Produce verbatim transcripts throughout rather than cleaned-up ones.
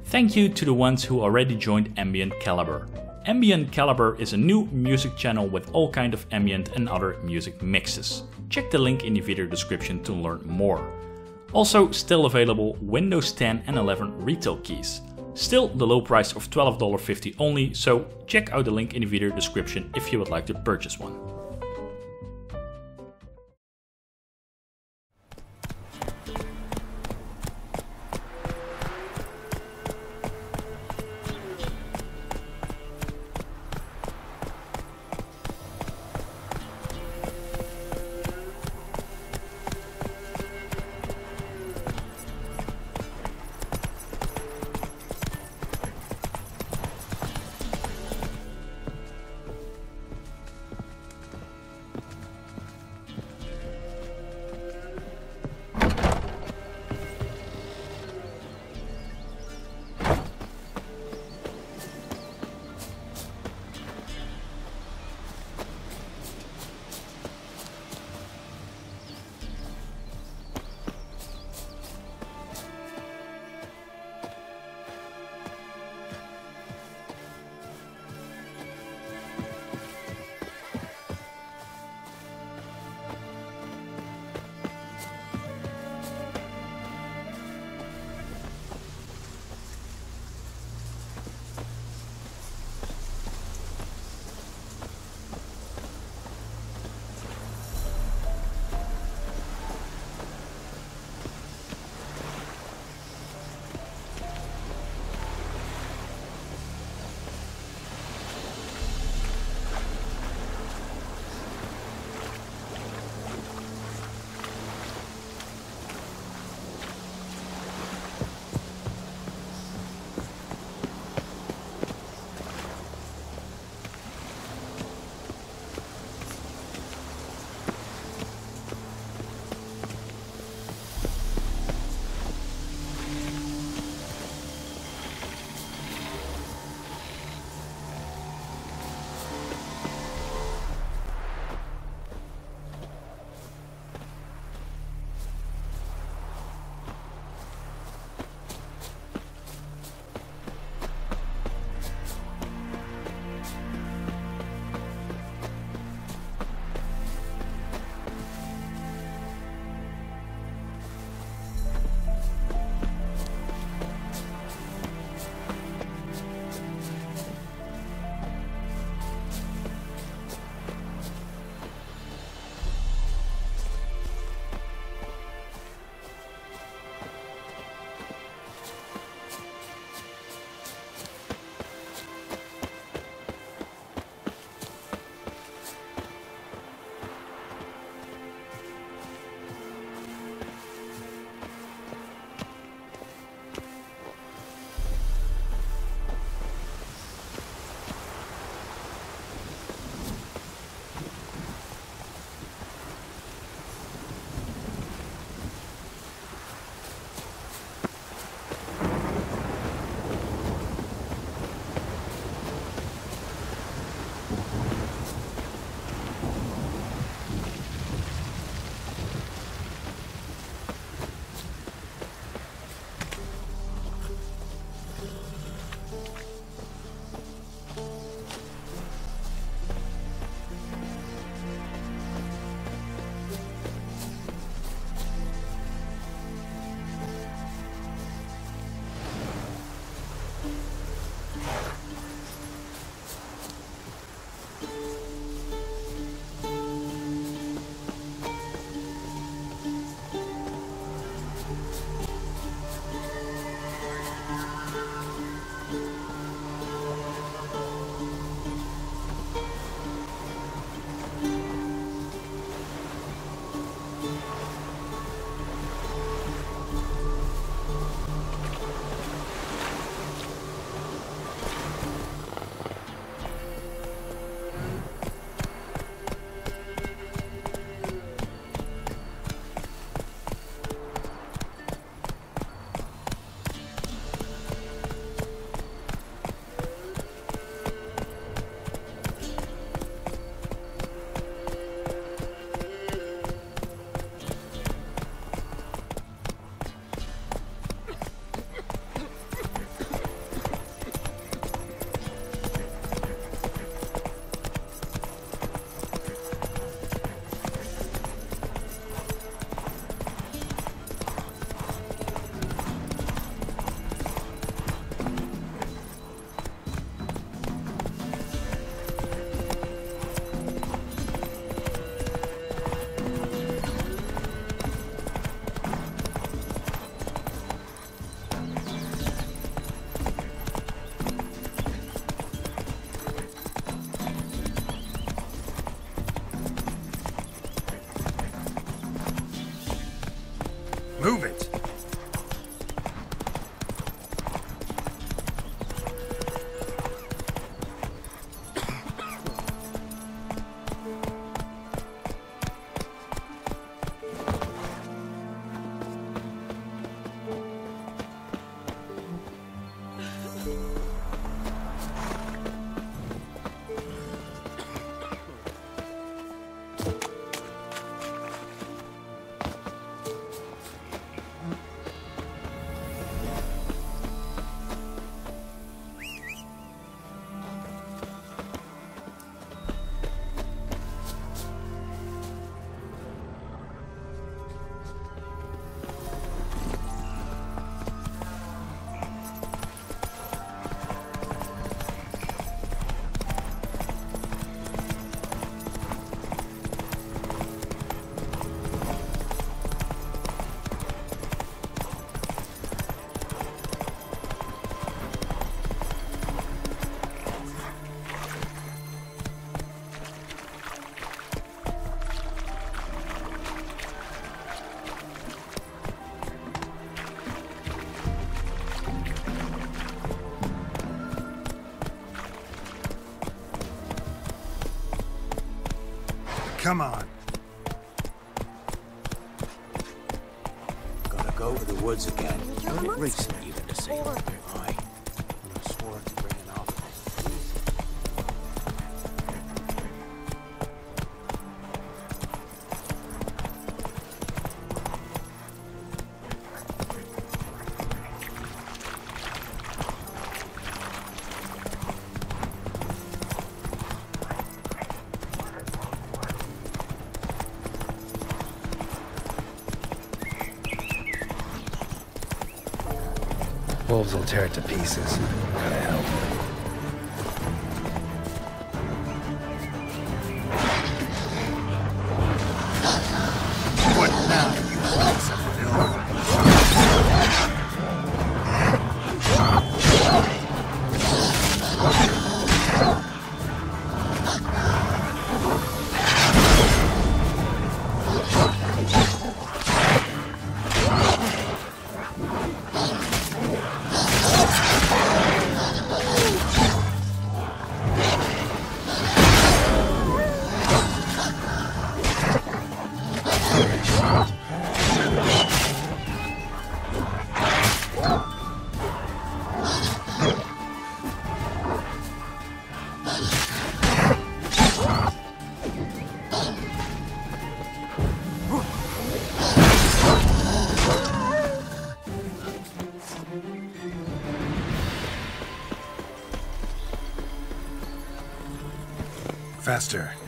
Thank you to the ones who already joined Ambient Caliber. Ambient Caliber is a new music channel with all kind of ambient and other music mixes. Check the link in the video description to learn more. Also still available Windows ten and eleven retail keys. Still the low price of twelve fifty only, so check out the link in the video description if you would like to purchase one. Come on. Gotta go to the woods again. You're What did almost Ray say even to say? four. Aye. When I swore to bring it off. Wolves will tear it to pieces. Gotta help. What now, you piece of filth? Faster.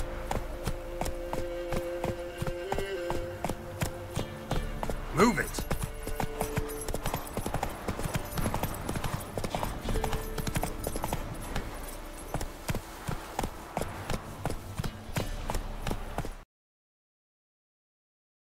Move it!